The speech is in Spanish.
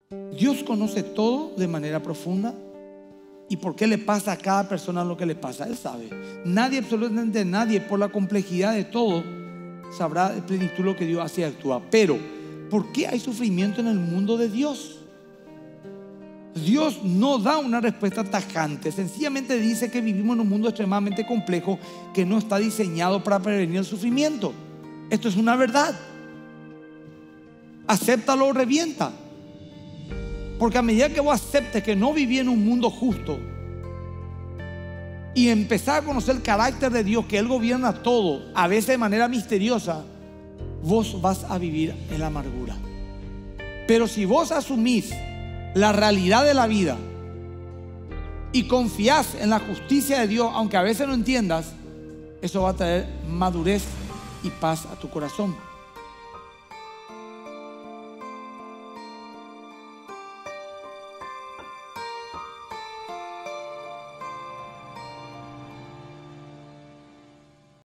Dios conoce todo de manera profunda. ¿Y por qué le pasa a cada persona lo que le pasa? Él sabe. Nadie, absolutamente nadie, por la complejidad de todo, sabrá en plenitud lo que Dios hace y actúa. Pero, ¿por qué hay sufrimiento en el mundo de Dios? Dios no da una respuesta tajante. Sencillamente dice que vivimos en un mundo extremadamente complejo que no está diseñado para prevenir el sufrimiento. Esto es una verdad. Acéptalo o revienta. Porque a medida que vos aceptes que no viví en un mundo justo y empezar a conocer el carácter de Dios, que Él gobierna todo, a veces de manera misteriosa, vos vas a vivir en la amargura. Pero si vos asumís la realidad de la vida y confías en la justicia de Dios, aunque a veces no entiendas, eso va a traer madurez y paz a tu corazón.